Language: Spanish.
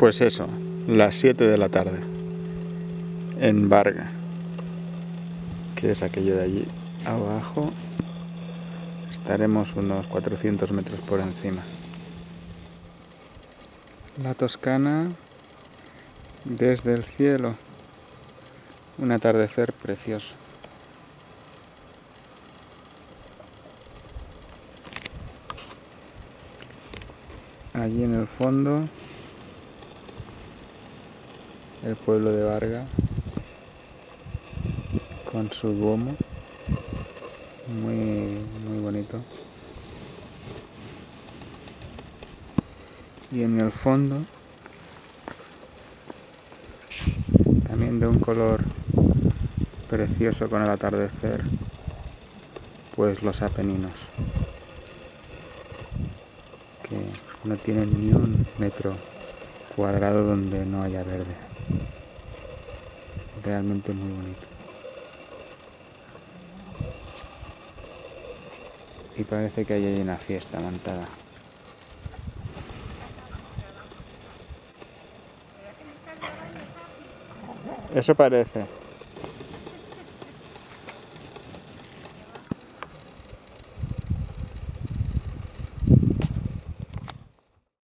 Pues eso, las 7 de la tarde, en Varga, que es aquello de allí abajo. Estaremos unos 400 metros por encima. La Toscana desde el cielo, un atardecer precioso. Allí en el fondo, el pueblo de Varga, con su Duomo, muy bonito. Y en el fondo, también de un color precioso con el atardecer, pues los Apeninos, que no tienen ni un metro cuadrado donde no haya verde. Realmente muy bonito. Y parece que hay una fiesta montada. Eso parece.